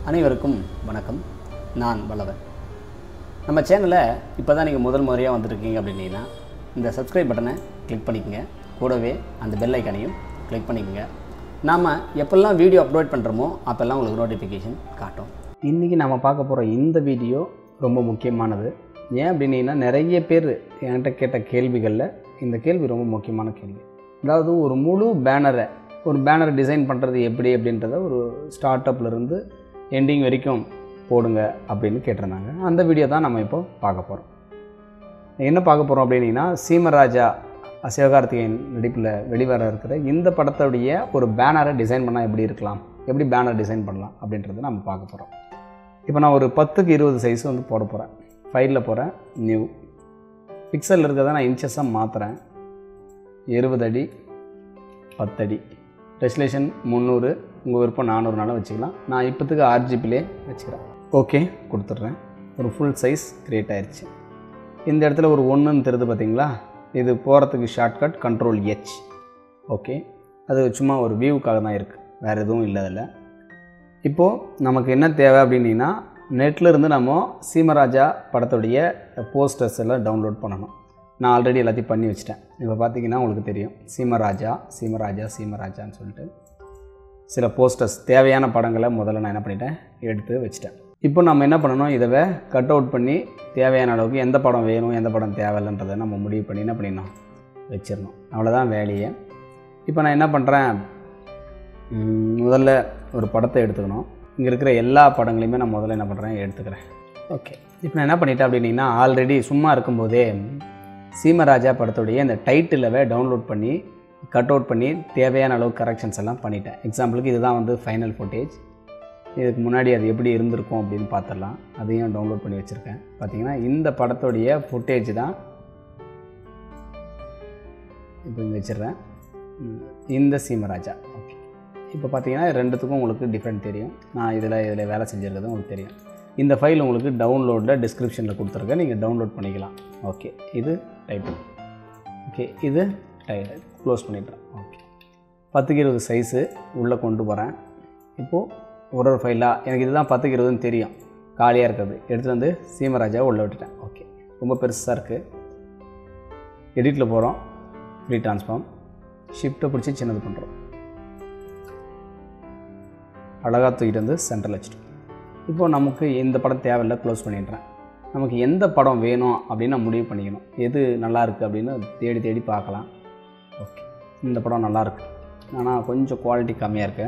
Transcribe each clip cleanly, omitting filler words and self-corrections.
அனைவருக்கும் வணக்கம். நான் வல்லவன். நம்ம சேனலை இப்போ தான் நீங்கள் முதல் முறையாக வந்துருக்கீங்க அப்படின்னா இந்த சப்ஸ்கிரைப் பட்டனை கிளிக் பண்ணிக்கோங்க. கூடவே அந்த பெல் ஐக்கானையும் கிளிக் பண்ணிக்கோங்க. நாம் எப்போல்லாம் வீடியோ அப்லோட் பண்ணுறோமோ அப்போல்லாம் உங்களுக்கு நோட்டிஃபிகேஷன் காட்டும். இன்றைக்கி நம்ம பார்க்க போகிற இந்த வீடியோ ரொம்ப முக்கியமானது. ஏன் அப்படின்னா நிறைய பேர் என்கிட்ட கேட்ட கேள்விகளில் இந்த கேள்வி ரொம்ப முக்கியமான கேள்வி. அதாவது ஒரு முழு பேனரை டிசைன் பண்ணுறது எப்படி அப்படின்றத ஒரு ஸ்டார்ட் அப்லேருந்து எண்டிங் வரைக்கும் போடுங்க அப்படின்னு கேட்டிருந்தாங்க. அந்த வீடியோ தான் நம்ம இப்போ பார்க்க போகிறோம். என்ன பார்க்க போகிறோம் அப்படின்னா, சீமராஜா சிவகார்த்திகேயன் நடிப்பில் வெளிவர இருக்கிற இந்த படத்துடைய ஒரு பேனரை டிசைன் பண்ணால் எப்படி இருக்கலாம், எப்படி பேனர் டிசைன் பண்ணலாம் அப்படின்றத நம்ம பார்க்க போகிறோம். இப்போ நான் ஒரு 10க்கு 20 சைஸ் வந்து போட போகிறேன். ஃபைலில் போகிறேன், நியூ பிக்சல் இருக்கிறத நான் இன்ச்சஸாக மாற்றுறேன். 20 அடி 10 அடி, ரெசல்யூஷன் 300, உங்கள் விருப்பம் 400 வச்சுக்கலாம். நான் இப்போத்துக்கு RGBலே வச்சுக்கிறேன். ஓகே கொடுத்துட்றேன். ஒரு ஃபுல் சைஸ் க்ரியேட் ஆயிடுச்சு. இந்த இடத்துல ஒரு 1ன்னு தெரியுது பார்த்தீங்களா, இது போகிறதுக்கு ஷார்ட்கட் Ctrl+H. ஓகே, அது சும்மா ஒரு வியூவுக்காக தான் இருக்குது, வேறு எதுவும் இல்லை அதில். இப்போது நமக்கு என்ன தேவை அப்படின்னா, நெட்டில் இருந்து நம்ம சீமராஜா படத்துடைய போஸ்டர்ஸ் எல்லாம் டவுன்லோட் பண்ணணும். நான் ஆல்ரெடி எல்லாத்தையும் பண்ணி வச்சிட்டேன். இப்போ பார்த்தீங்கன்னா உங்களுக்கு தெரியும், சீமராஜான்னு சொல்லிட்டு சில போஸ்டர்ஸ் தேவையான படங்களை முதல்ல நான் என்ன பண்ணிட்டேன், எடுத்து வச்சிட்டேன். இப்போ நம்ம என்ன பண்ணணும், இதை கட் அவுட் பண்ணி தேவையான அளவுக்கு எந்த படம் வேணும் எந்த படம் தேவையில்லைன்றதை நம்ம முடிவு பண்ணி என்ன பண்ணிடணும், வச்சிடணும். அவ்வளோதான் வேலையை. இப்போ நான் என்ன பண்ணுறேன், முதல்ல ஒரு படத்தை எடுத்துக்கணும். இங்கே இருக்கிற எல்லா படங்களையுமே நான் முதல்ல என்ன பண்ணுறேன், எடுத்துக்கிறேன். ஓகே, இப்போ நான் என்ன பண்ணிட்டேன் அப்படின்னா, ஆல்ரெடி சும்மா இருக்கும்போதே சீமராஜா படத்துடைய இந்த டைட்டிலவை டவுன்லோட் பண்ணி கட் அவுட் பண்ணி தேவையான அளவு கரெக்ஷன்ஸ் எல்லாம் பண்ணிட்டேன். எக்ஸாம்பிளுக்கு இதுதான் வந்து ஃபைனல் ஃபுட்டேஜ். இதுக்கு முன்னாடி அது எப்படி இருந்திருக்கும் அப்படின்னு பார்த்துடலாம். அதையும் டவுன்லோட் பண்ணி வச்சுருக்கேன். பார்த்திங்கன்னா இந்த படத்துடைய ஃபுட்டேஜ் தான் இப்போ இங்கே வச்சிடுறேன். இந்த சீமராஜா. ஓகே, இப்போ பார்த்தீங்கன்னா ரெண்டுத்துக்கும் உங்களுக்கு டிஃப்ரெண்ட் தெரியும். நான் இதில் வேலை செஞ்சுருக்கிறது உங்களுக்கு தெரியும். இந்த ஃபைல் உங்களுக்கு டவுன்லோடில் டிஸ்கிரிப்ஷனில் கொடுத்துருக்கேன், நீங்கள் டவுன்லோட் பண்ணிக்கலாம். ஓகே, இது டைட்டில். ஓகே, இது டைட்டில். க்ளோஸ் பண்ணிடுறேன். ஓகே, 10க்கு 20 சைஸு உள்ளே கொண்டு போகிறேன். இப்போது ஒரு ஃபைலாக எனக்கு இதுதான் 10க்கு 20ன்னு தெரியும், காலியாக இருக்கிறது எடுத்துகிட்டு வந்து சீமராஜாவை உள்ளே விட்டுட்டேன். ஓகே, ரொம்ப பெருசாக இருக்குது. எடிட்டில் போகிறோம், ஃப்ரீ ட்ரான்ஸ்ஃபார்ம், ஷிஃப்ட்டை பிடிச்சி சின்னது பண்ணுறோம். அழகாக தூக்கிட்டு வந்து சென்டரில் வச்சுட்டோம். இப்போது நமக்கு இந்த படம் தேவையில்லை, க்ளோஸ் பண்ணிடுறேன். நமக்கு எந்த படம் வேணும் அப்படின்னு முடிவு பண்ணிக்கணும். எது நல்லாயிருக்கு அப்படின்னு தேடி பார்க்கலாம். ஓகே, இந்த படம் நல்லாயிருக்கு, ஆனால் கொஞ்சம் குவாலிட்டி கம்மியாக இருக்குது,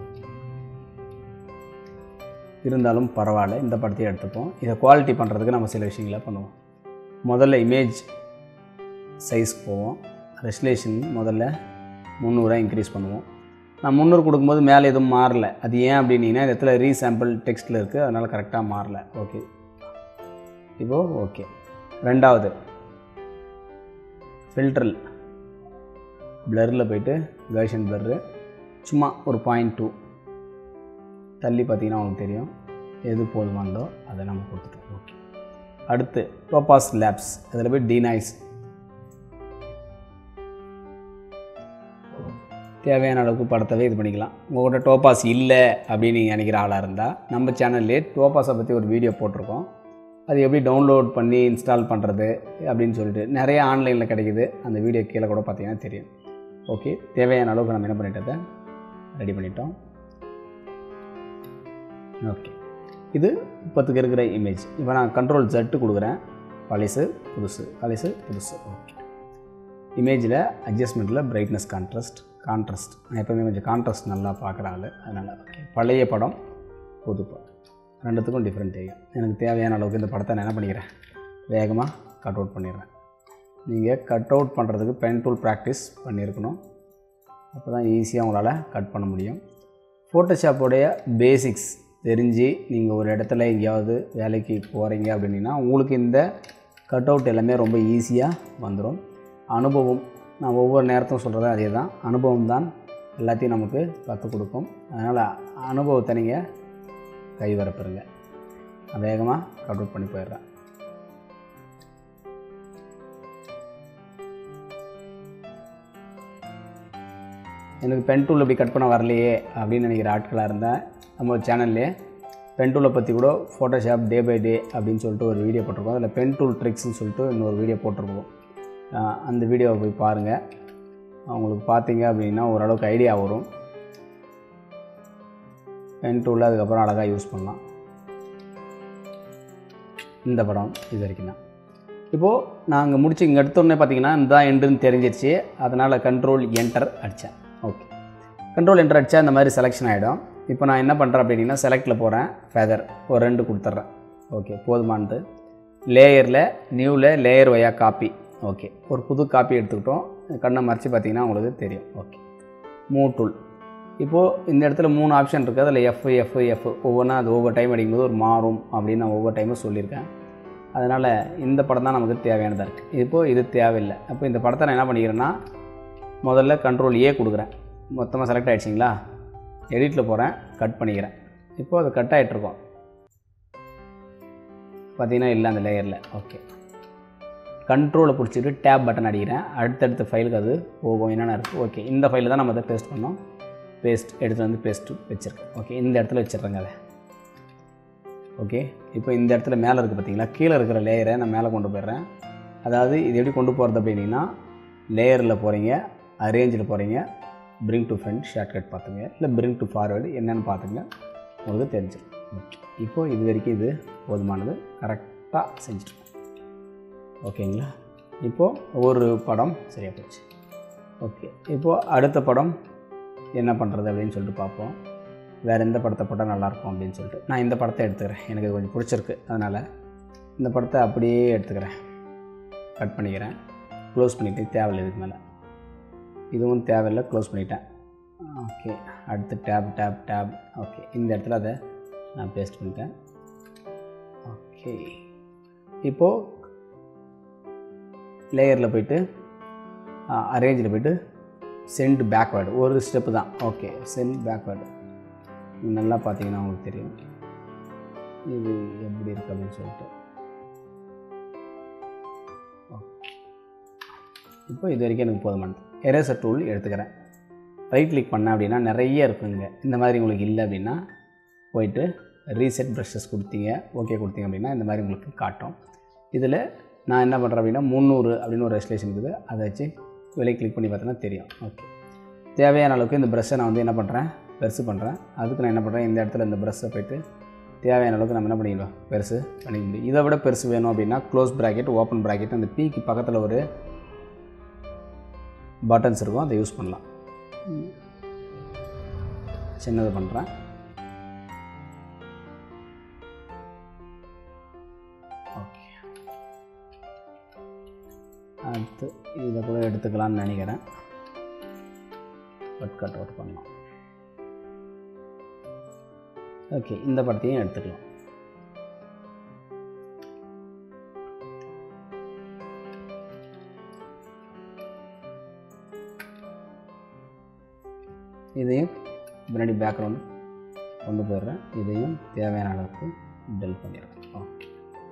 இருந்தாலும் பரவாயில்ல, இந்த படத்தையே எடுத்துப்போம். இதை குவாலிட்டி பண்ணுறதுக்கு நம்ம சில விஷயங்களை பண்ணுவோம். முதல்ல இமேஜ் சைஸ்க்கு போவோம். ரெசல்யூஷன் முதல்ல 300 இன்க்ரீஸ் பண்ணுவோம். நான் 300 கொடுக்கும்போது மேலே எதுவும் மாறலை. அது ஏன் அப்படின்னா இந்த இடத்துல ரீசாம்பிள் டெக்ஸ்ட்டில் இருக்குது, அதனால் கரெக்டாக மாறலை. ஓகே, இப்போது ஓகே. ரெண்டாவது ஃபில்டரில் பிளரில் போய்ட்டு கர்ஷன் பிளரு சும்மா ஒரு 0.2 தள்ளி பார்த்தீங்கன்னா உங்களுக்கு தெரியும் எது போதுமானதோ அதை நம்ம கொடுத்துட்டோம். ஓகே, அடுத்து டோபாஸ் லேப்ஸ், அதில் போய் டீநாய்ஸ் தேவையான அளவுக்கு படத்தவே இது பண்ணிக்கலாம். உங்கள்கிட்ட டோபாஸ் இல்லை அப்படின்னு நீங்கள் நினைக்கிற ஆளாக இருந்தால் நம்ம சேனல்லே டோபாஸை பற்றி ஒரு வீடியோ போட்டிருக்கோம். அது எப்படி டவுன்லோட் பண்ணி இன்ஸ்டால் பண்ணுறது அப்படின்னு சொல்லிட்டு நிறைய ஆன்லைனில் கிடைக்குது. அந்த வீடியோ கீழே கூட பார்த்தீங்கன்னா தெரியும். ஓகே, தேவையான அளவுக்கு நம்ம என்ன பண்ணிட்டதை ரெடி பண்ணிட்டோம். ஓகே, இது 10க்கு இருக்கிற இமேஜ். இப்போ நான் Ctrl+Z கொடுக்குறேன். பழசு புதுசு. ஓகே, இமேஜில் அட்ஜஸ்ட்மெண்ட்டில் பிரைட்னஸ் கான்ட்ராஸ்ட். நான் எப்போவுமே கொஞ்சம் கான்ட்ராஸ்ட் நல்லா பார்க்குற ஆள், அதனால். ஓகே, பழைய படம் புது படம் ரெண்டுத்துக்கும் டிஃப்ரெண்ட் தெரியும். எனக்கு தேவையான அளவுக்கு இந்த படத்தை நான் என்ன பண்ணிக்கிறேன், வேகமாக கட் அவுட் பண்ணிடுறேன். நீங்கள் கட் அவுட் பண்ணுறதுக்கு பென் டூல் ப்ராக்டிஸ் பண்ணியிருக்கணும், அப்போ தான் ஈஸியாக உங்களால் கட் பண்ண முடியும். ஃபோட்டோஷாப்போடைய பேசிக்ஸ் தெரிஞ்சு நீங்கள் ஒரு இடத்துல எங்கேயாவது வேலைக்கு போகிறீங்க அப்படின்னா உங்களுக்கு இந்த கட் அவுட் எல்லாமே ரொம்ப ஈஸியாக வந்துடும். அனுபவம், நான் ஒவ்வொரு நேரத்தும் சொல்கிறது அதே தான், அனுபவம் தான் எல்லாத்தையும் நமக்கு கற்றுக் கொடுக்கும். அதனால் அனுபவத்தை நீங்கள் கைவரப்பெறுங்க. நான் வேகமாக கட் அவுட் பண்ணி போயிடுறேன். எனக்கு பென் டூல் இப்படி கட் பண்ண வரலையே அப்படின்னு நினைக்கிற ஆட்களாக இருந்தால் நம்ம சேனல்லே பென் டூலை பற்றி கூட ஃபோட்டோஷாப் டே பை டே அப்படின்னு சொல்லிட்டு ஒரு வீடியோ போட்டிருக்கோம். அதில் பென் டூல் ட்ரிக்ஸ்னு சொல்லிட்டு இன்னொரு வீடியோ போட்டிருக்கோம். அந்த வீடியோவை போய் பாருங்கள். உங்களுக்கு பார்த்தீங்க அப்படின்னா ஓரளவுக்கு ஐடியா வரும். பென் டூலில் அதுக்கப்புறம் அழகாக யூஸ் பண்ணலாம். இந்த படம் இது வரைக்கும் தான். இப்போது நாங்கள் முடிச்சு இங்கே எடுத்தோடனே பார்த்தீங்கன்னா இந்த எண்டுன்னு தெரிஞ்சிருச்சு. அதனால் கண்ட்ரோல் என்டர் அடித்தேன். ஓகே, கண்ட்ரோல் என்டர் அடித்தா இந்த மாதிரி செலெக்ஷன் ஆகிடும். இப்போ நான் என்ன பண்ணுறேன் அப்படின்னா செலக்டில் போகிறேன், ஃபெதர் ஒரு 2 கொடுத்துட்றேன். ஓகே, போதுமானது. லேயரில் நியூவில் லேயர் வையா காப்பி. ஓகே, ஒரு புது காப்பி எடுத்துக்கிட்டோம். கண்ணை மறைச்சி பார்த்தீங்கன்னா உங்களுக்கு தெரியும். Okay, move tool. இப்போது இந்த இடத்துல 3 ஆப்ஷன் இருக்குது. அதில் எஃப் ஒவ்வொன்றா அது ஒவ்வொரு டைம் அடிக்கும்போது ஒரு மாறும் அப்படின்னு நான் ஒவ்வொரு டைமும் சொல்லியிருக்கேன். அதனால் இந்த படம் தான் நமக்கு தேவையானதாக இருக்குது. இப்போது இது தேவையில்லை. அப்போ இந்த படத்தை நான் என்ன பண்ணிக்கிறேன்னா முதல்ல கண்ட்ரோல் ஏ கொடுக்குறேன். மொத்தமாக செலக்ட் ஆகிடுச்சிங்களா? எடிட்டில் போகிறேன், கட் பண்ணிக்கிறேன். இப்போது அது கட் ஆகிட்ருக்கோம் பார்த்தீங்கன்னா இல்லை அந்த லேயரில். ஓகே, கண்ட்ரோலை பிடிச்சிட்டு டேப் பட்டன் அடிக்கிறேன். அடுத்தடுத்த ஃபைலுக்கு அது போகும். என்னென்ன இருக்குது? ஓகே, இந்த ஃபைலில் தான் நம்ம அதை பேஸ்ட் பண்ணோம். பேஸ்ட் எடுத்து வந்து பேஸ்ட்டு வச்சுருக்கேன். ஓகே, இந்த இடத்துல வச்சிடுறேங்க அதை. ஓகே, இப்போ இந்த இடத்துல மேலே இருக்குது பார்த்தீங்களா? கீழே இருக்கிற லேயரை நான் மேலே கொண்டு போயிடுறேன். அதாவது இது எப்படி கொண்டு போகிறது அப்படின்னா லேயரில் போகிறீங்க, அரேஞ்சில் போகிறீங்க, பிரிங் டு ஃப்ரண்ட் ஷார்ட்கட் பார்த்துங்க, இல்லை பிரிங் டு ஃபார்வேர்டு என்னென்னு பார்த்துங்க, உங்களுக்கு தெரிஞ்சிடும். ஓகே, இப்போது இது வரைக்கும் இது போதுமானது. கரெக்டாக செஞ்சுட்டு ஓகேங்களா? இப்போது ஒரு படம் சரியாக போச்சு. ஓகே, இப்போது அடுத்த படம் என்ன பண்ணுறது அப்படின்னு சொல்லிட்டு பார்ப்போம். வேறு எந்த படத்தை போட்டால் நல்லாயிருக்கும் அப்படின்னு சொல்லிட்டு நான் இந்த படத்தை எடுத்துக்கிறேன். எனக்கு இது கொஞ்சம் பிடிச்சிருக்கு. அதனால் இந்த படத்தை அப்படியே எடுத்துக்கிறேன். கட் பண்ணிக்கிறேன், க்ளோஸ் பண்ணிவிட்டு தேவையில்லை. இதுக்கு மேலே இதுவும் தேவையில்லை, க்ளோஸ் பண்ணிட்டேன். ஓகே, அடுத்து டேப். ஓகே, இந்த இடத்துல அதை நான் பேஸ்ட் பண்ணிட்டேன். ஓகே, இப்போது லேயரில் போய்ட்டு அரேஞ்சில் போய்ட்டு சென்ட் பேக்வேர்டு ஒரு ஸ்டெப்பு தான். ஓகே, சென்ட் பேக்வேர்டு நல்லா பார்த்தீங்கன்னா உங்களுக்கு தெரியும் இது எப்படி இருக்குது அப்படின்னு சொல்லிட்டு. இப்போ இது வரைக்கும் எனக்கு போதுமானது. எரேசர் டூல் எடுத்துக்கிறேன். ரைட் கிளிக் பண்ணேன் அப்படின்னா நிறைய இருக்குங்க. இந்த மாதிரி உங்களுக்கு இல்லை அப்படின்னா போயிட்டு ரீசெட் ப்ரஷஸ் கொடுத்தீங்க, ஓகே கொடுத்தீங்க அப்படின்னா இந்த மாதிரி உங்களுக்கு காட்டும். இதில் நான் என்ன பண்ணுறேன் அப்படின்னா 300 அப்படின்னு ஒரு ரெஜிஸ்ட்ரேஷன் இருக்குது. அதை வச்சு வெளியே கிளிக் பண்ணி பார்த்தோன்னா தெரியும். ஓகே, தேவையான அளவுக்கு இந்த ப்ரஷ்ஷை நான் வந்து என்ன பண்ணுறேன், பெருசு பண்ணுறேன். அதுக்கு நான் என்ன பண்ணுறேன், இந்த இடத்துல இந்த ப்ரஷ்ஷை போய்ட்டு தேவையான அளவுக்கு நம்ம என்ன பண்ணிக்கலாம், பெருசு பண்ணிக்க முடியும். இதை விட பெருசு வேணும் அப்படின்னா க்ளோஸ் ப்ராக்கெட், ஓப்பன் ப்ராக்கெட், அந்த பீக்கு பக்கத்தில் ஒரு பட்டன்ஸ் இருக்கும், அதை யூஸ் பண்ணலாம். சின்னது பண்ணுறேன். ஓகே, அடுத்து இதை கூட எடுத்துக்கலான்னு நினைக்கிறேன். கட் அவுட் பண்ணலாம். ஓகே, இந்த படத்தையும் எடுத்துக்கலாம். இதையும் பின்னாடி பேக்ரவுண்ட் கொண்டு போயிடுறேன். இதையும் தேவையான அளவுக்கு டெல் பண்ணிடுறேன். ஓகே,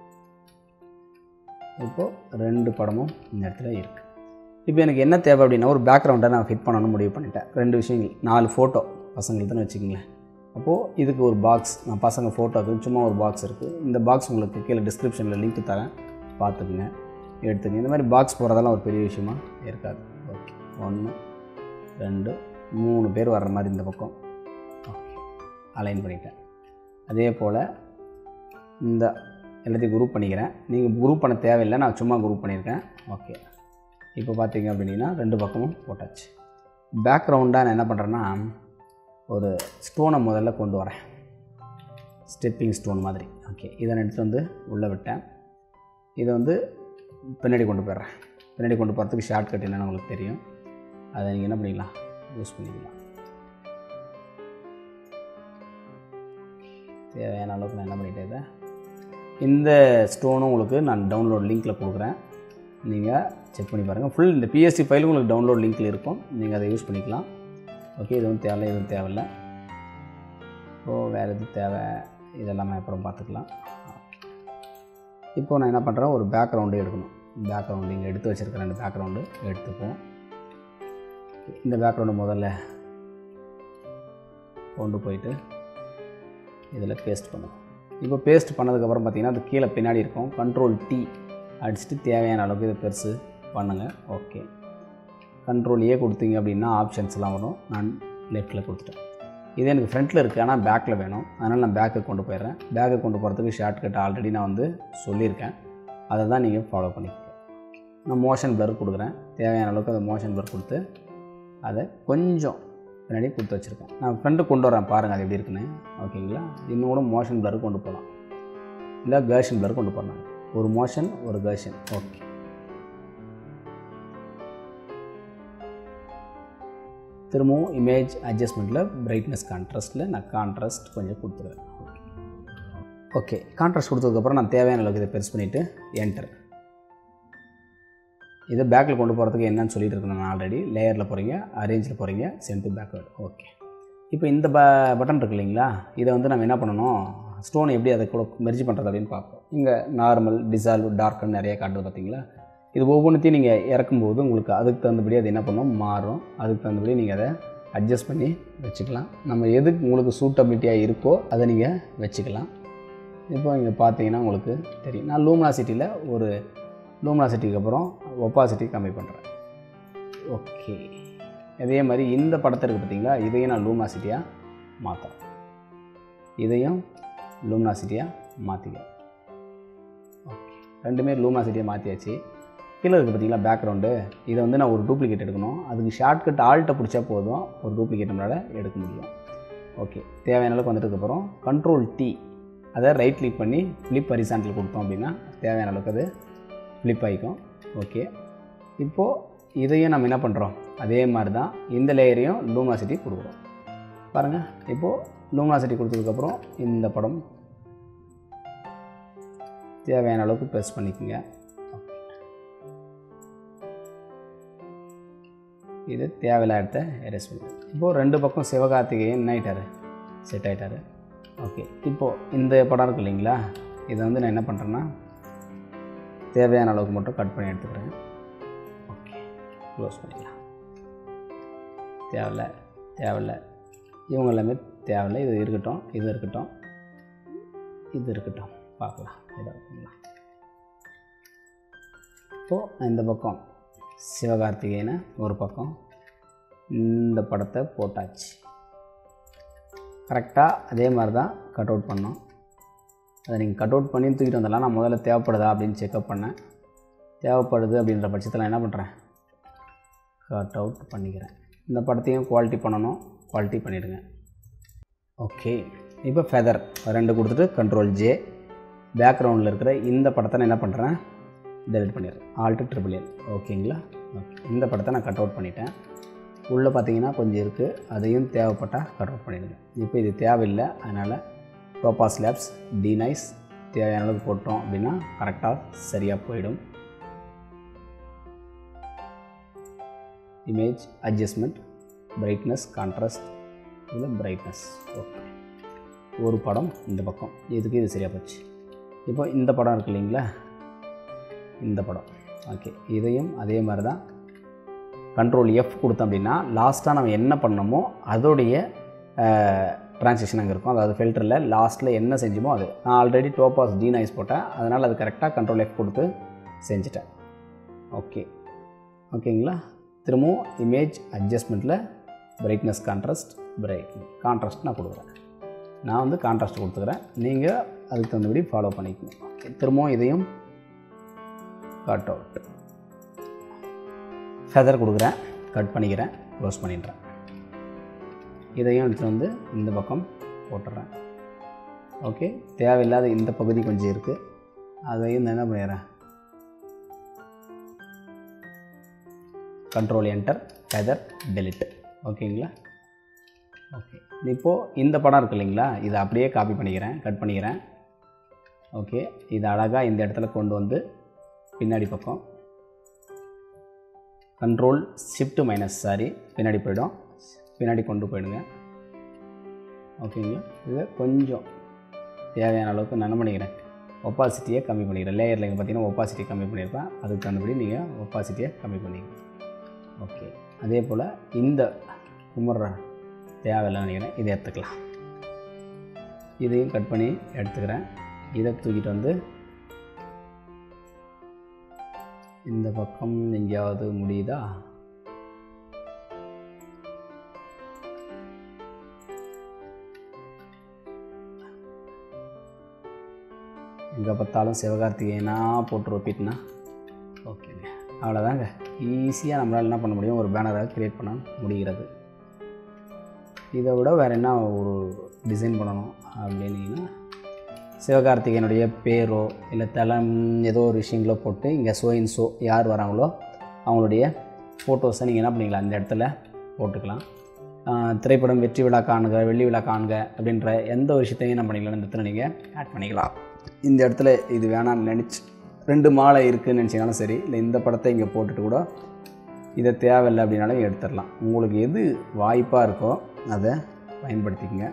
இப்போது 2 படமும் இந்த இடத்துல இருக்குது. இப்போ எனக்கு என்ன தேவை அப்படின்னா ஒரு பேக்ரவுண்டை நான் ஃபிட் பண்ணணும்னு முடிவு பண்ணிட்டேன். 2 விஷயங்கள், 4 ஃபோட்டோ பசங்களுக்குன்னு வச்சுக்கிங்களேன். அப்போது இதுக்கு ஒரு பாக்ஸ், நான் பசங்க ஃபோட்டோக்கு சும்மா ஒரு பாக்ஸ் இருக்குது. இந்த பாக்ஸ் உங்களுக்கு கீழே டிஸ்கிரிப்ஷனில் லிங்க் தரேன், பார்த்துக்குங்க, எடுத்துங்க. இந்த மாதிரி பாக்ஸ் போகிறதெல்லாம் ஒரு பெரிய விஷயமா இருக்காது. ஓகே, 1 2 3 பேர் வர்ற மாதிரி இந்த பக்கம் ஓகே அலைன் பண்ணிட்டேன். அதே போல் இந்த எல்லாத்தையும் குரூப் பண்ணிக்கிறேன். நீங்கள் குரூப் பண்ண தேவையில்லை, நான் சும்மா குரூப் பண்ணியிருக்கேன். ஓகே, இப்போ பார்த்தீங்க அப்படின்னா 2 பக்கமும் போட்டாச்சு. பேக்ரவுண்டாக நான் என்ன பண்ணுறேன்னா ஒரு ஸ்டோனை முதல்ல கொண்டு வரேன், ஸ்டெப்பிங் ஸ்டோன் மாதிரி. ஓகே, இதை நான் எடுத்து வந்து உள்ளே விட்டேன். இதை வந்து பின்னாடி கொண்டு போயிடுறேன். பின்னாடி கொண்டு போகிறதுக்கு ஷார்ட்கட் என்னென்னு உங்களுக்கு தெரியும். அதை நீங்கள் என்ன பண்ணிக்கலாம், யூஸ் பண்ணிக்கலாம். தேவையான அளவுக்கு நான் என்ன பண்ணிட்டேன். இந்த ஸ்டோனும் உங்களுக்கு நான் டவுன்லோட் லிங்க்கில் கொடுக்குறேன், நீங்கள் செக் பண்ணி பாருங்கள். ஃபுல் இந்த பிஎஸ்சி ஃபைலும் உங்களுக்கு டவுன்லோட் லிங்க்கில் இருக்கும், நீங்கள் அதை யூஸ் பண்ணிக்கலாம். ஓகே, இதுவும் தேவையில்லை, எதுவும் தேவையில்லை. வேறு எது தேவை இதெல்லாமே அப்புறம் பார்த்துக்கலாம். இப்போது நான் என்ன பண்ணுறேன், ஒரு பேக்ரவுண்டு எடுக்கணும். பேக்ரவுண்டு இங்கே எடுத்து வச்சுருக்கிறேன், 2 பேக்ரவுண்டு எடுத்துப்போம். இந்த பேக்ரவுண்டு முதல்ல கொண்டு போயிட்டு இதில் பேஸ்ட் பண்ணுவோம். இப்போ பேஸ்ட் பண்ணதுக்கப்புறம் பார்த்திங்கன்னா அது கீழே பின்னாடி இருக்கும். Ctrl T அடிச்சுட்டு தேவையான அளவுக்கு இதை பெருசு பண்ணுங்கள். ஓகே, Ctrl A கொடுத்தீங்க அப்படின்னா ஆப்ஷன்ஸ்லாம் வரும். நான் லெஃப்ட்டில் கொடுத்துட்டேன். இது எனக்கு ஃப்ரண்ட்டில் இருக்குது, ஆனால் பேக்கில் வேணும். அதனால் நான் பேக்கு கொண்டு போயிடுறேன். பேக்கு கொண்டு போகிறதுக்கு ஷார்ட்கட் ஆல்ரெடி நான் வந்து சொல்லியிருக்கேன். அதை தான் நீங்கள் ஃபாலோ பண்ணிக்கோங்க. நான் மோஷன் ப்ளர் கொடுக்குறேன். தேவையான அளவுக்கு அதை மோஷன் ப்ளர் கொடுத்து அதை கொஞ்சம் பின்னாடி கொடுத்து வச்சுருக்கேன். நான் ஃப்ரண்ட்டு கொண்டு வரேன், பாருங்கள் அது எப்படி இருக்குன்னு. ஓகேங்களா? இன்னும் கூட மோஷன் ப்ளர் கொண்டு போகலாம், இல்லை கேர்ஷன் ப்ளர் கொண்டு போகிறாங்க. ஒரு மோஷன் ஒரு கேர்ஷன். ஓகே, திரும்பவும் இமேஜ் அட்ஜஸ்ட்மெண்ட்டில் பிரைட்னஸ் கான்ட்ராஸ்ட்டில் நான் கான்ட்ராஸ்ட் கொஞ்சம் கொடுத்துருவேன். ஓகே, கான்ட்ராஸ்ட் கொடுத்ததுக்கப்புறம் நான் தேவையான அளவுக்கு இதை பெருசு பண்ணிவிட்டு என்டர். இதை பேக்கில் கொண்டு போகிறதுக்கு என்னன்னு சொல்லிட்டு இருக்கேன் நான் ஆல்ரெடி. லேயரில் போகிறீங்க, அரேஞ்சில் போகிறீங்க, சென்ட் டு பேக்வேர்டு. ஓகே, இப்போ இந்த பட்டன் இருக்கு இல்லைங்களா, இதை வந்து நம்ம என்ன பண்ணணும், ஸ்டோன் எப்படி அதை கூட மெர்ஜ் பண்ணுறது அப்படின்னு பார்ப்போம். இங்கே நார்மல், டிசால்வ், டார்க்குன்னு நிறைய காட்டுது பார்த்தீங்களா. இது ஒவ்வொன்றுத்தையும் நீங்கள் இறக்கும்போது உங்களுக்கு அதுக்கு தகுந்தபடி அது என்ன பண்ணும், மாறும். அதுக்கு தகுந்தபடி நீங்கள் அதை அட்ஜஸ்ட் பண்ணி வச்சுக்கலாம். நம்ம எதுக்கு உங்களுக்கு சூட்டபிலிட்டியாக இருக்கோ அதை நீங்கள் வச்சுக்கலாம். இப்போ இங்கே பார்த்தீங்கன்னா உங்களுக்கு தெரியும், நான் லூமினாசிட்டியில் ஒரு லூமினாசிட்டிக்கு அப்புறம் ஒப்பாசிட்டி கம்மி பண்ணுறேன். ஓகே, அதே மாதிரி இந்த படத்தை இருக்குது பார்த்தீங்களா, இதையும் நான் லூமினாசிட்டியாக மாற்றேன். இதையும் லூமினாசிட்டியாக மாற்றிக்கிறேன். ஓகே, ரெண்டுமே லூமினாசிட்டியாக மாற்றியாச்சு. கீழே இருக்குது பார்த்தீங்களா பேக்ரவுண்டு, இதை வந்து நான் ஒரு டூப்ளிகேட் எடுக்கணும். அதுக்கு ஷார்ட்கட் ஆல்ட்டை பிடிச்சா போதும், ஒரு டூப்ளிகேட் நம்மளால் எடுக்க முடியும். ஓகே, தேவையான அளவுக்கு வந்ததுக்கப்புறம் Ctrl T அதை ரைட் கிளிக் பண்ணி ஃப்ளிப் ஹரிசாண்டல் கொடுத்தோம் அப்படின்னா தேவையான அளவுக்கு அது ஃப்ளிப் ஆகிக்கும். ஓகே, இப்போது இதையும் நம்ம என்ன பண்ணுறோம், அதே மாதிரி தான் இந்த லேயரையும் லூமினாசிட்டி கொடுக்குறோம். பாருங்கள், இப்போது லூமினாசிட்டி கொடுத்ததுக்கப்புறம் இந்த படம் தேவையான அளவுக்கு ப்ரெஸ் பண்ணிக்கோங்க. இது தேவையில்லாத இடத்த எரேஸ் பண்ணுங்க. இப்போது ரெண்டு பக்கம் சிவகார்த்திகேயன் என்ன ஆகிட்டார், செட் ஆகிட்டார். ஓகே, இப்போது இந்த படம் இருக்குது இல்லைங்களா, இதை வந்து நான் என்ன பண்ணுறேன்னா தேவையான அளவுக்கு மட்டும் கட் பண்ணி எடுத்துக்கிறேன். ஓகே, க்ளோஸ் பண்ணிக்கலாம். தேவையில்லை இவங்க எல்லாமே தேவையில்லை. இது இருக்கட்டும், இது இருக்கட்டும், இது இருக்கட்டும், பார்க்கலாம். இதை பண்ணலாம். இப்போது இந்த பக்கம் சிவகார்த்திகேயனை ஒரு பக்கம் இந்த படத்தை போட்டாச்சு. கரெக்டாக அதே மாதிரி தான் கட் அவுட் பண்ணோம். அதை நீங்கள் கட் அவுட் பண்ணி தூக்கிட்டு வந்தாலும் நான் முதல்ல தேவைப்படுதா அப்படின்னு செக்அப் பண்ணேன். தேவைப்படுது அப்படின்ற பட்சத்தில் என்ன பண்ணுறேன், கட் அவுட் பண்ணிக்கிறேன். இந்த படத்தையும் குவாலிட்டி பண்ணணும், குவாலிட்டி பண்ணிவிடுங்க. ஓகே, இப்போ ஃபெதர் 2 கொடுத்துட்டு Ctrl J, பேக்ரவுண்டில் இருக்கிற இந்த படத்தை நான் என்ன பண்ணுறேன், டெலிட் பண்ணிடுறேன். Alt Triple L. ஓகேங்களா. ஓகே, இந்த படத்தை நான் கட் அவுட் பண்ணிட்டேன். உள்ளே பார்த்தீங்கன்னா கொஞ்சம் இருக்குது, அதையும் தேவைப்பட்டால் கட் அவுட் பண்ணிடுங்க. இப்போ இது தேவையில்லை, அதனால் டோபாஸ் லேப்ஸ் டீனைஸ் தேவையான அளவுக்கு போட்டோம் அப்படின்னா கரெக்டாக சரியாக போயிடும். இமேஜ் அட்ஜஸ்ட்மெண்ட், பிரைட்னஸ், கான்ட்ராஸ்ட், இல்லை பிரைட்னஸ். ஓகே, ஒரு படம் இந்த பக்கம், இதுக்கு இது சரியாக போச்சு. இப்போ இந்த படம் இருக்குது இல்லைங்களா, இந்த படம். ஓகே, இதையும் அதே மாதிரி தான் Ctrl F கொடுத்தோம் அப்படின்னா லாஸ்ட்டாக நம்ம என்ன பண்ணோமோ அதோடைய ட்ரான்சிஷன் அங்கே இருக்கும். அதாவது ஃபில்டரில் லாஸ்ட்டில் என்ன செஞ்சோமோ அது. நான் ஆல்ரெடி டோபாஸ் டீனைஸ் போட்டேன், அதனால் அது கரெக்டாக Ctrl F கொடுத்து செஞ்சுட்டேன். ஓகே, ஓகேங்களா. திரும்பவும் இமேஜ் அட்ஜஸ்ட்மெண்ட்டில் பிரைட்னஸ், கான்ட்ராஸ்ட் நான் கொடுக்குறேன். நான் வந்து கான்ட்ராஸ்ட் கொடுத்துக்கிறேன், நீங்கள் அதுக்கு தகுந்தபடி ஃபாலோ பண்ணிக்கணும். ஓகே, திரும்பவும் இதையும் கட் அவுட், ஃபெதர் கொடுக்குறேன், கட் பண்ணிக்கிறேன், க்ளோஸ் பண்ணிடுறேன். இதையும் எடுத்து வந்து இந்த பக்கம் போட்டுறேன். ஓகே, தேவையில்லாத இந்த பகுதி கொஞ்சம் இருக்குது, அதையும் நான் என்ன பண்ணிடுறேன், Ctrl Enter, ஃபெதர், டெலிட். ஓகேங்களா. ஓகே, இப்போது இந்த படம் இருக்குது இல்லைங்களா, இதை அப்படியே காப்பி பண்ணிக்கிறேன், கட் பண்ணிக்கிறேன். ஓகே, இது அழகாக இந்த இடத்துல கொண்டு வந்து பின்னாடி பக்கம் Ctrl Shift மைனஸ் பின்னாடி போய்டும், பின்னாடி கொண்டு போயிடுங்க. ஓகேங்களா. இதை கொஞ்சம் தேவையான அளவுக்கு நான் என்ன பண்ணிக்கிறேன், ஒப்பாசிட்டியை கம்மி பண்ணிக்கிறேன். லேயரில் இங்கே பார்த்தீங்கன்னா ஒப்பாசிட்டி கம்மி பண்ணியிருப்பேன், அதுக்கு தகுந்தபடி நீங்கள் ஒப்பாசிட்டியை கம்மி பண்ணிக்கணும். ஓகே, அதே போல் இந்த குமர தேவையில்லை நினைக்கிறேன், இதை எடுத்துக்கலாம். இதையும் கட் பண்ணி எடுத்துக்கிறேன். இதை தூக்கிட்டு வந்து இந்த பக்கம் எங்கேயாவது முடியுதா? எங்கே பார்த்தாலும் சிவகார்த்திகேயனா போட்டு ஒப்பிட்டுனா ஓகேங்க. அவ்வளோதாங்க. ஈஸியாக நம்மளால் என்ன பண்ண முடியும், ஒரு பேனரை க்ரியேட் பண்ண முடிகிறது. இதை விட வேறு என்ன ஒரு டிசைன் பண்ணணும் அப்படின்னீங்கன்னா, சிவகார்த்திகேயனுடைய பேரோ இல்லை தலம் ஏதோ ஒரு விஷயங்களோ போட்டு இங்கே ஷோ யார் வராங்களோ அவங்களுடைய ஃபோட்டோஸை நீங்கள் என்ன பண்ணிக்கலாம், இந்த இடத்துல போட்டுக்கலாம். திரைப்படம் வெற்றி விழா காணுங்க, வெள்ளி விழா காணுங்க அப்படின்ற எந்த ஒரு விஷயத்தையும் என்ன பண்ணிக்கலாம், இந்த இடத்துல நீங்கள் ஆட் பண்ணிக்கலாம். இந்த இடத்துல இது வேணான்னு நினச்சி 2 மாலை இருக்குதுன்னு நினச்சிங்கனாலும் சரி, இல்லை இந்த படத்தை இங்கே போட்டுட்டு கூட இதை தேவையில்லை அப்படின்னாலும் எடுத்துடலாம். உங்களுக்கு எது வாய்ப்பாக இருக்கோ அதை பயன்படுத்திக்கங்க.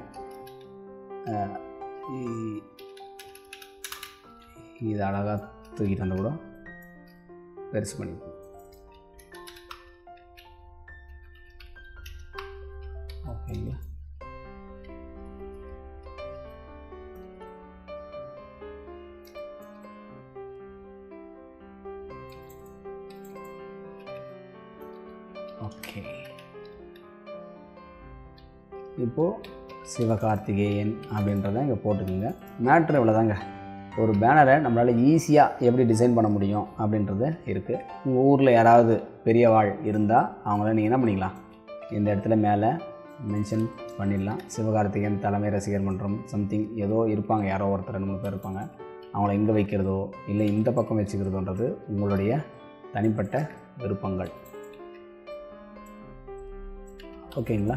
இது அழகாக தூக்கிட்டு வந்து கூட பெருசு பண்ணிக்கணும். ஓகேங்களா? ஓகே, இப்போது சிவகார்த்திகேயன் அப்படின்றத இங்கே போட்டுக்கோங்க. மேட்ரு இவ்வளோதாங்க. ஒரு பேனரை நம்மளால் ஈஸியாக எப்படி டிசைன் பண்ண முடியும் அப்படின்றது இருக்குது. உங்கள் ஊரில் யாராவது பெரியவாள் இருந்தால் அவங்கள நீங்கள் என்ன பண்ணிக்கலாம், இந்த இடத்துல மேலே மென்ஷன் பண்ணிடலாம். சிவகார்த்திகேயன் தலைமை ரசிகர் மன்றம் சம்திங் ஏதோ இருப்பாங்க, யாரோ ஒருத்தர் 2 3 பேர் இருப்பாங்க. அவங்கள எங்கே வைக்கிறதோ இல்லை இந்த பக்கம் வச்சுக்கிறதோன்றது உங்களுடைய தனிப்பட்ட விருப்பங்கள். ஓகேங்களா?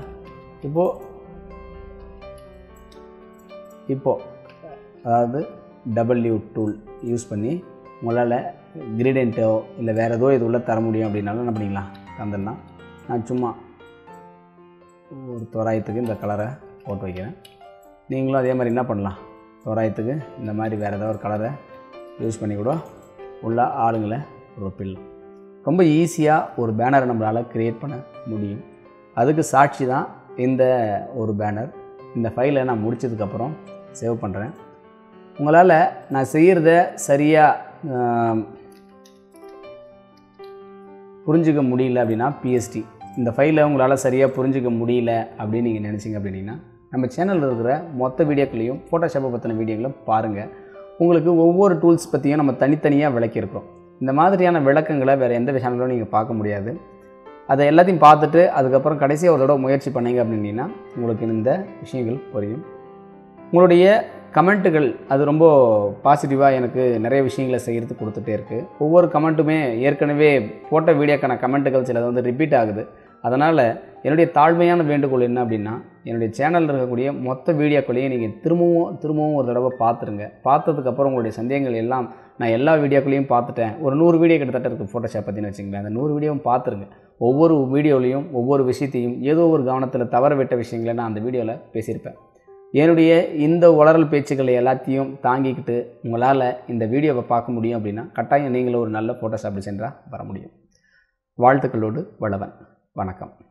இப்போது அதாவது டபிள்யூ டூல் யூஸ் பண்ணி உங்களால் கிரேடியண்ட்டோ இல்லை வேறு ஏதோ இது உள்ள தர முடியும் அப்படின்னாலும் என்ன பண்ணிக்கலாம், தந்துடலாம். நான் சும்மா ஒரு தோராயத்துக்கு இந்த கலரை போட்டு வைக்கிறேன். நீங்களும் அதே மாதிரி என்ன பண்ணலாம், தோராயத்துக்கு இந்த மாதிரி வேறு ஏதாவது ஒரு கலரை யூஸ் பண்ணி கூட உள்ள ஆளுங்களை ஒப்பிடலாம். ரொம்ப ஈஸியாக ஒரு பேனரை நம்மளால் க்ரியேட் பண்ண முடியும். அதுக்கு சாட்சி தான் இந்த ஒரு பேனர். இந்த ஃபைலை நான் முடித்ததுக்கப்புறம் சேவ் பண்ணுறேன். உங்களால் நான் செய்கிறத சரியாக புரிஞ்சிக்க முடியல அப்படின்னா பிஎஸ்டி இந்த ஃபைலை உங்களால் சரியாக புரிஞ்சிக்க முடியல அப்படின்னு நீங்கள் நினச்சிங்க அப்படின்னா நம்ம சேனலில் இருக்கிற மொத்த வீடியோக்களையும் ஃபோட்டோஷாப்பை பற்றின வீடியோக்களை பாருங்கள். உங்களுக்கு ஒவ்வொரு டூல்ஸ் பற்றியும் நம்ம தனித்தனியாக விளக்கியிருக்கிறோம். இந்த மாதிரியான விளக்கங்களை வேறு எந்த சேனலும் நீங்கள் பார்க்க முடியாது. அதை எல்லாத்தையும் பார்த்துட்டு அதுக்கப்புறம் கடைசியாக ஒரு தடவை முயற்சி பண்ணிங்க அப்படின்னா உங்களுக்கு இந்த விஷயங்கள் புரியும். உங்களுடைய கமெண்ட்டுகள் அது ரொம்ப பாசிட்டிவாக எனக்கு நிறைய விஷயங்களை செய்கிறதுக்கு கொடுத்துட்டே இருக்குது. ஒவ்வொரு கமெண்ட்டுமே ஏற்கனவே போட்ட வீடியோக்கான கமெண்ட்டுகள் சிலது வந்து ரிப்பீட் ஆகுது. அதனால் என்னுடைய தாழ்மையான வேண்டுகோள் என்ன அப்படின்னா, என்னுடைய சேனலில் இருக்கக்கூடிய மொத்த வீடியோக்களையும் நீங்கள் திரும்பவும் ஒரு தடவை பார்த்துருங்க. பார்த்ததுக்கப்புறம் உங்களுடைய சந்தேகங்கள் எல்லாம் நான் எல்லா வீடியோக்களையும் பார்த்துட்டேன். ஒரு 100 வீடியோ கிட்டத்தட்ட இருக்குது ஃபோட்டோஷாப் பற்றினு வச்சுங்களேன். அந்த 100 வீடியோவும் பார்த்துருங்க. ஒவ்வொரு வீடியோலையும் ஒவ்வொரு விஷயத்தையும் ஏதோ ஒரு கவனத்தில் தவற விட்ட விஷயங்களை நான் அந்த வீடியோவில் பேசியிருப்பேன். என்னுடைய இந்த உளறல் பேச்சுக்களை எல்லாத்தையும் தாங்கிக்கிட்டு உங்களால் இந்த வீடியோவை பார்க்க முடியும் அப்படின்னா கட்டாயம் நீங்களும் ஒரு நல்ல ஃபோட்டோஷாப் டிசைனராக வர முடியும். வாழ்த்துக்களோடு வளவன். வணக்கம்.